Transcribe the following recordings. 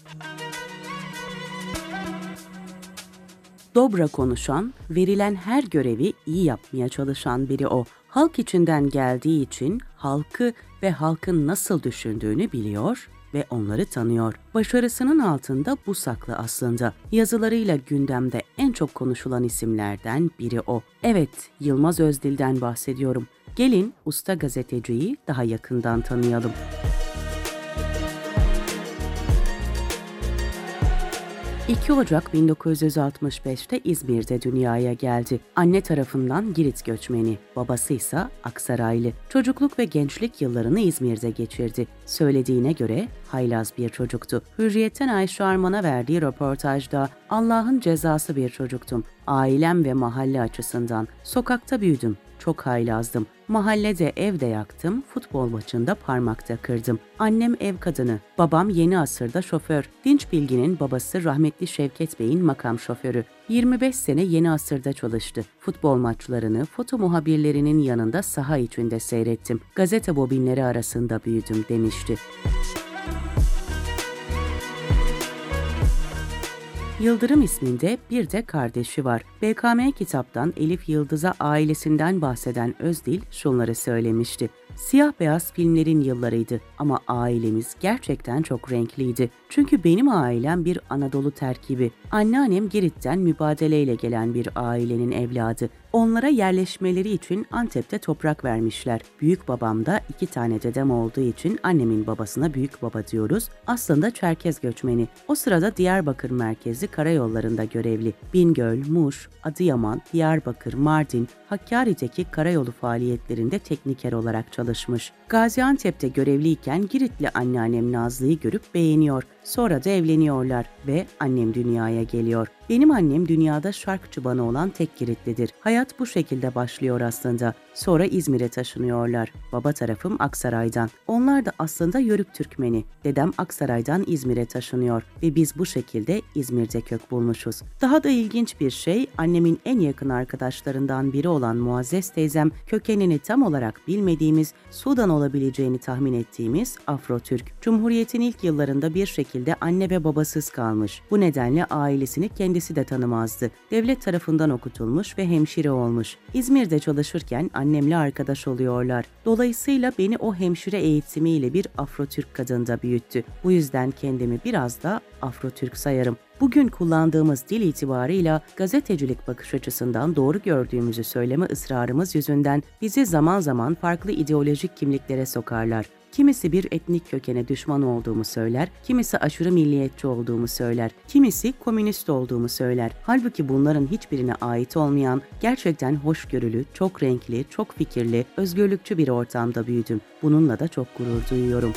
Dobra konuşan, verilen her görevi iyi yapmaya çalışan biri o. Halk içinden geldiği için halkı ve halkın nasıl düşündüğünü biliyor ve onları tanıyor. Başarısının altında bu saklı aslında. Yazılarıyla gündemde en çok konuşulan isimlerden biri o. Evet, Yılmaz Özdil'den bahsediyorum. Gelin usta gazeteciyi daha yakından tanıyalım. 2 Ocak 1965'te İzmir'de dünyaya geldi. Anne tarafından Girit göçmeni, babası ise Aksaraylı. Çocukluk ve gençlik yıllarını İzmir'de geçirdi. Söylediğine göre haylaz bir çocuktu. Hürriyet'ten Ayşe Arman'a verdiği röportajda "Allah'ın cezası bir çocuktum. Ailem ve mahalle açısından. Sokakta büyüdüm. Çok haylazdım. Mahallede evde yaktım, futbol maçında parmakta kırdım. Annem ev kadını, babam yeni asırda şoför. Dinç Bilgin'in babası rahmetli Şevket Bey'in makam şoförü. 25 sene Yeni Asır'da çalıştı. Futbol maçlarını foto muhabirlerinin yanında saha içinde seyrettim. Gazete bobinleri arasında büyüdüm demişti. Yıldırım isminde bir de kardeşi var. BKM kitaptan Elif Yıldız'a ailesinden bahseden Özdil şunları söylemişti. Siyah beyaz filmlerin yıllarıydı ama ailemiz gerçekten çok renkliydi. Çünkü benim ailem bir Anadolu terkibi. Anneannem Girit'ten mübadeleyle gelen bir ailenin evladı. Onlara yerleşmeleri için Antep'te toprak vermişler. Büyük babam da 2 tane dedem olduğu için annemin babasına büyük baba diyoruz. Aslında Çerkez göçmeni. O sırada Diyarbakır merkezli karayollarında görevli. Bingöl, Muş, Adıyaman, Diyarbakır, Mardin, Hakkari'deki karayolu faaliyetlerinde tekniker olarak çalışmış. Gaziantep'te görevliyken Giritli anneannem Nazlı'yı görüp beğeniyor. Sonra da evleniyorlar ve annem dünyaya geliyor. Benim annem dünyada şark çıbanı olan tek Giritlidir. Hayat bu şekilde başlıyor aslında. Sonra İzmir'e taşınıyorlar. Baba tarafım Aksaray'dan. Onlar da aslında Yörük Türkmeni. Dedem Aksaray'dan İzmir'e taşınıyor ve biz bu şekilde İzmir'de kök bulmuşuz. Daha da ilginç bir şey, annemin en yakın arkadaşlarından biri olan Muazzez teyzem, kökenini tam olarak bilmediğimiz, Sudan olabileceğini tahmin ettiğimiz Afro-Türk. Cumhuriyet'in ilk yıllarında bir şekilde anne ve babasız kalmış. Bu nedenle ailesini kendisi de tanımazdı. Devlet tarafından okutulmuş ve hemşire olmuş. İzmir'de çalışırken annemle arkadaş oluyorlar. Dolayısıyla beni o hemşire eğitimiyle bir Afro-Türk kadında büyüttü. Bu yüzden kendimi biraz da Afro-Türk sayarım. Bugün kullandığımız dil itibarıyla gazetecilik bakış açısından doğru gördüğümüzü söyleme ısrarımız yüzünden bizi zaman zaman farklı ideolojik kimliklere sokarlar. Kimisi bir etnik kökene düşman olduğumu söyler, kimisi aşırı milliyetçi olduğumu söyler, kimisi komünist olduğumu söyler. Halbuki bunların hiçbirine ait olmayan, gerçekten hoşgörülü, çok renkli, çok fikirli, özgürlükçü bir ortamda büyüdüm. Bununla da çok gurur duyuyorum.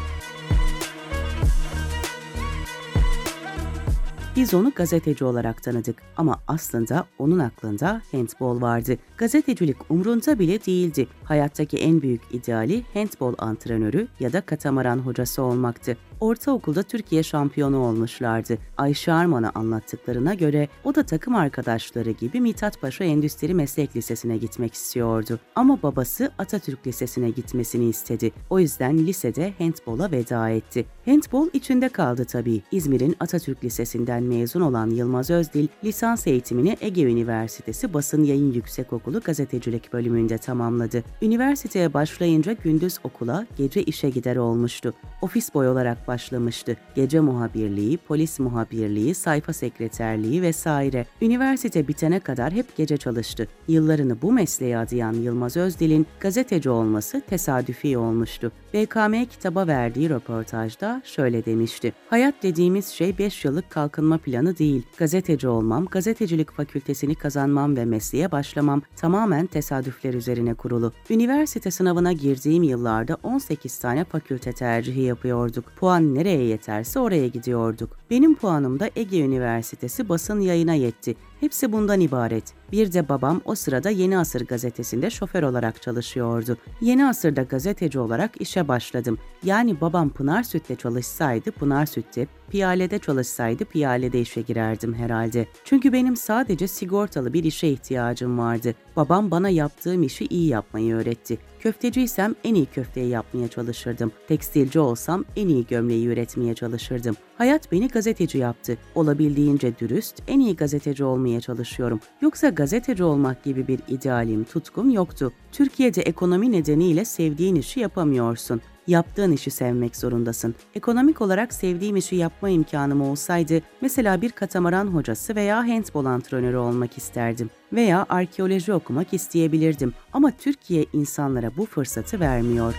Biz onu gazeteci olarak tanıdık ama aslında onun aklında handbol vardı. Gazetecilik umrunda bile değildi. Hayattaki en büyük ideali handbol antrenörü ya da katamaran hocası olmaktı. Ortaokulda Türkiye şampiyonu olmuşlardı. Ayşe Arman'a anlattıklarına göre o da takım arkadaşları gibi Mithatpaşa Endüstri Meslek Lisesi'ne gitmek istiyordu. Ama babası Atatürk Lisesi'ne gitmesini istedi. O yüzden lisede handbola veda etti. Handbol içinde kaldı tabii. İzmir'in Atatürk Lisesi'nden mezun olan Yılmaz Özdil, lisans eğitimini Ege Üniversitesi Basın Yayın Yüksekokulu Gazetecilik bölümünde tamamladı. Üniversiteye başlayınca gündüz okula, gece işe gider olmuştu. Ofis boy olarak başlamıştı. Gece muhabirliği, polis muhabirliği, sayfa sekreterliği vesaire. Üniversite bitene kadar hep gece çalıştı. Yıllarını bu mesleğe adayan Yılmaz Özdil'in gazeteci olması tesadüfi olmuştu. BKM kitaba verdiği röportajda şöyle demişti. Hayat dediğimiz şey 5 yıllık kalkınma planı değil. Gazeteci olmam, gazetecilik fakültesini kazanmam ve mesleğe başlamam tamamen tesadüfler üzerine kurulu. Üniversite sınavına girdiğim yıllarda 18 tane fakülte tercihi yapıyorduk. Puan nereye yeterse oraya gidiyorduk. Benim puanım da Ege Üniversitesi basın yayına yetti. Hepsi bundan ibaret. Bir de babam o sırada Yeni Asır gazetesinde şoför olarak çalışıyordu. Yeni Asır'da gazeteci olarak işe başladım. Yani babam Pınarsüt'te çalışsaydı Pınarsüt'te, Piyale'de çalışsaydı Piyale'de işe girerdim herhalde. Çünkü benim sadece sigortalı bir işe ihtiyacım vardı. Babam bana yaptığım işi iyi yapmayı öğretti. Köfteciysem en iyi köfteyi yapmaya çalışırdım. Tekstilci olsam en iyi gömleği üretmeye çalışırdım. Hayat beni gazeteci yaptı. Olabildiğince dürüst, en iyi gazeteci olmaya çalışıyorum. Yoksa gazeteci olmak gibi bir idealim, tutkum yoktu. Türkiye'de ekonomi nedeniyle sevdiğin işi yapamıyorsun. Yaptığın işi sevmek zorundasın. Ekonomik olarak sevdiğim işi yapma imkanım olsaydı, mesela bir katamaran hocası veya handbol antrenörü olmak isterdim. Veya arkeoloji okumak isteyebilirdim. Ama Türkiye insanlara bu fırsatı vermiyor.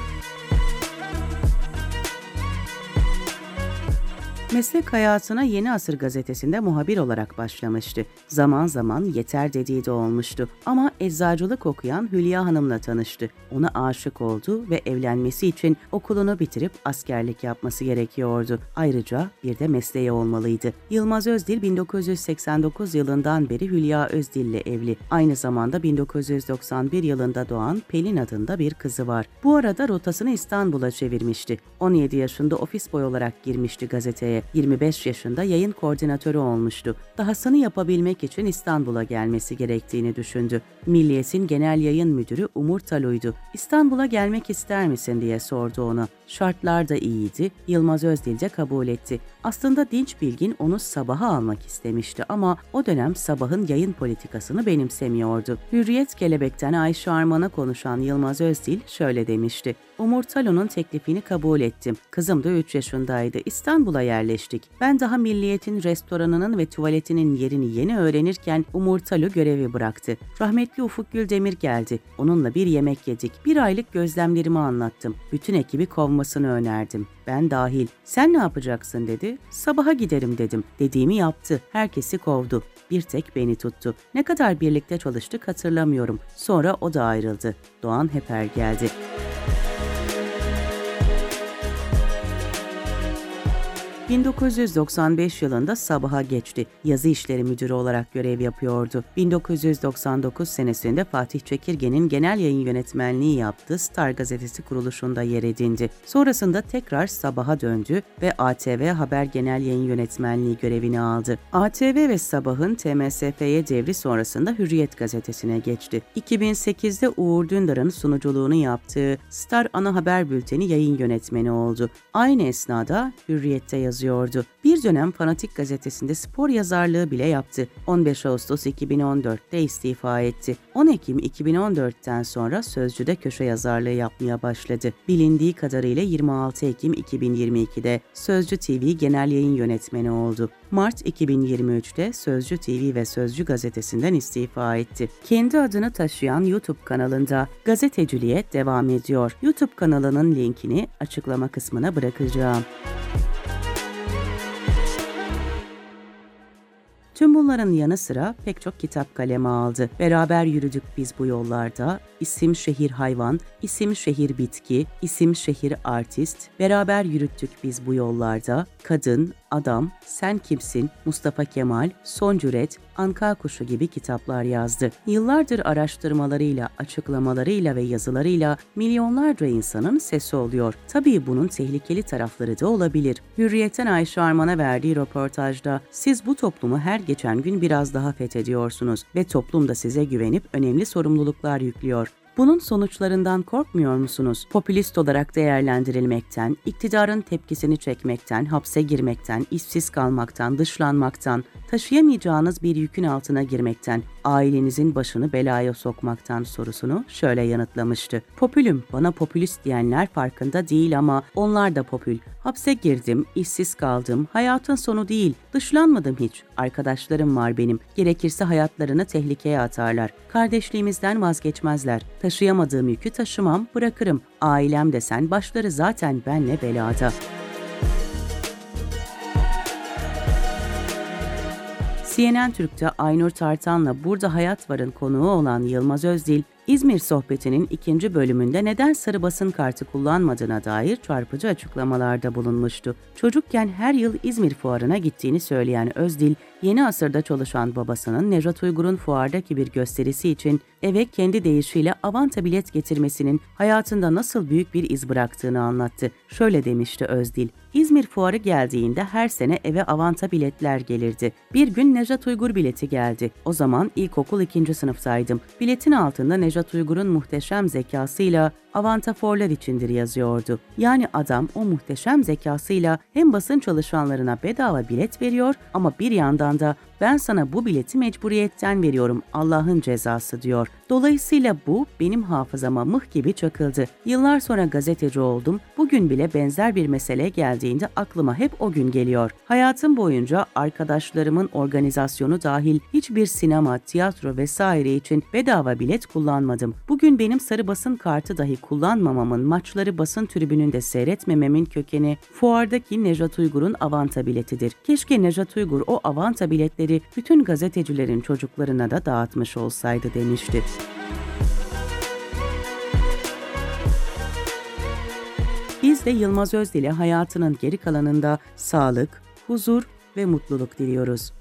Meslek hayatına Yeni Asır gazetesinde muhabir olarak başlamıştı. Zaman zaman yeter dediği de olmuştu. Ama eczacılık okuyan Hülya Hanım'la tanıştı. Ona aşık oldu ve evlenmesi için okulunu bitirip askerlik yapması gerekiyordu. Ayrıca bir de mesleği olmalıydı. Yılmaz Özdil 1989 yılından beri Hülya Özdil'le evli. Aynı zamanda 1991 yılında doğan Pelin adında bir kızı var. Bu arada rotasını İstanbul'a çevirmişti. 17 yaşında ofis boy olarak girmişti gazeteye. 25 yaşında yayın koordinatörü olmuştu. Dahasını yapabilmek için İstanbul'a gelmesi gerektiğini düşündü. Milliyet'in genel yayın müdürü Umur Talu'ydu. İstanbul'a gelmek ister misin diye sordu ona. Şartlar da iyiydi. Yılmaz Özdil de kabul etti. Aslında Dinç Bilgin onu Sabah'a almak istemişti ama o dönem Sabah'ın yayın politikasını benimsemiyordu. Hürriyet Kelebek'ten Ayşe Arman'a konuşan Yılmaz Özdil şöyle demişti. Umur Talu'nun teklifini kabul ettim. Kızım da 3 yaşındaydı. İstanbul'a yerleştik. Ben daha Milliyet'in restoranının ve tuvaletinin yerini yeni öğrenirken Umur Talu görevi bıraktı. Rahmetli Ufuk Güldemir geldi. Onunla bir yemek yedik. 1 aylık gözlemlerimi anlattım. Bütün ekibi kovmasını önerdim. Ben dahil. Sen ne yapacaksın dedi. Sabah'a giderim dedim. Dediğimi yaptı. Herkesi kovdu. Bir tek beni tuttu. Ne kadar birlikte çalıştık hatırlamıyorum. Sonra o da ayrıldı. Doğan Heper geldi. ...1995 yılında Sabah'a geçti. Yazı işleri müdürü olarak görev yapıyordu. 1999 senesinde Fatih Çekirge'nin genel yayın yönetmenliği yaptığı Star gazetesi kuruluşunda yer edindi. Sonrasında tekrar Sabah'a döndü ve ATV Haber Genel Yayın Yönetmenliği görevini aldı. ATV ve Sabah'ın TMSF'ye devri sonrasında Hürriyet gazetesine geçti. 2008'de Uğur Dündar'ın sunuculuğunu yaptığı Star ana haber bülteni yayın yönetmeni oldu. Aynı esnada Hürriyet'te yazıyordu. Bir dönem Fanatik gazetesinde spor yazarlığı bile yaptı. 15 Ağustos 2014'te istifa etti. 10 Ekim 2014'ten sonra Sözcü'de köşe yazarlığı yapmaya başladı. Bilindiği kadarıyla 26 Ekim 2022'de Sözcü TV Genel Yayın Yönetmeni oldu. Mart 2023'te Sözcü TV ve Sözcü gazetesinden istifa etti. Kendi adını taşıyan YouTube kanalında gazeteciliğe devam ediyor. YouTube kanalının linkini açıklama kısmına bırakacağım. Tüm bunların yanı sıra pek çok kitap kaleme aldı. Beraber yürüdük biz bu yollarda, İsim Şehir Hayvan, İsim Şehir Bitki, İsim Şehir Artist, Beraber yürüttük biz bu yollarda, Kadın, Adam, Sen Kimsin, Mustafa Kemal, Son Cüret, Anka Kuşu gibi kitaplar yazdı. Yıllardır araştırmalarıyla, açıklamalarıyla ve yazılarıyla milyonlarca insanın sesi oluyor. Tabii bunun tehlikeli tarafları da olabilir. Hürriyet'ten Ayşe Arman'a verdiği röportajda siz bu toplumu her geçen gün biraz daha fethediyorsunuz ve toplum da size güvenip önemli sorumluluklar yüklüyor. Bunun sonuçlarından korkmuyor musunuz? Popülist olarak değerlendirilmekten, iktidarın tepkisini çekmekten, hapse girmekten, işsiz kalmaktan, dışlanmaktan, taşıyamayacağınız bir yükün altına girmekten, ailenizin başını belaya sokmaktan sorusunu şöyle yanıtlamıştı. Popülüm, bana popülist diyenler farkında değil ama onlar da popül. Hapse girdim, işsiz kaldım, hayatın sonu değil, dışlanmadım hiç. Arkadaşlarım var benim, gerekirse hayatlarını tehlikeye atarlar. Kardeşliğimizden vazgeçmezler. Taşıyamadığım yükü taşımam, bırakırım. Ailem desen başları zaten benle belada. CNN Türk'te Aynur Tartan'la Burada Hayat Var'ın konuğu olan Yılmaz Özdil, İzmir sohbetinin 2. bölümünde neden sarı basın kartı kullanmadığına dair çarpıcı açıklamalarda bulunmuştu. Çocukken her yıl İzmir fuarına gittiğini söyleyen Özdil, Yeni Asır'da çalışan babasının Nejat Uygur'un fuardaki bir gösterisi için eve kendi deyişiyle Avanta bilet getirmesinin hayatında nasıl büyük bir iz bıraktığını anlattı. Şöyle demişti Özdil: İzmir fuarı geldiğinde her sene eve Avanta biletler gelirdi. Bir gün Nejat Uygur bileti geldi. O zaman ilkokul 2. sınıftaydım. Biletin altında Nejat Uygur'un muhteşem zekasıyla Avanta forlar içindir yazıyordu. Yani adam o muhteşem zekasıyla hem basın çalışanlarına bedava bilet veriyor ama bir yandan da ben sana bu bileti mecburiyetten veriyorum, Allah'ın cezası diyor. Dolayısıyla bu benim hafızama mıh gibi çakıldı. Yıllar sonra gazeteci oldum. Bugün bile benzer bir mesele geldiğinde aklıma hep o gün geliyor. Hayatım boyunca arkadaşlarımın organizasyonu dahil hiçbir sinema, tiyatro vesaire için bedava bilet kullanmadım. Bugün benim sarı basın kartı dahi kullanmamamın, maçları basın tribününde seyretmememin kökeni fuardaki Nejat Uygur'un Avanta biletidir. Keşke Nejat Uygur o Avanta biletleri bütün gazetecilerin çocuklarına da dağıtmış olsaydı demişti. Biz de Yılmaz Özdil'e hayatının geri kalanında sağlık, huzur ve mutluluk diliyoruz.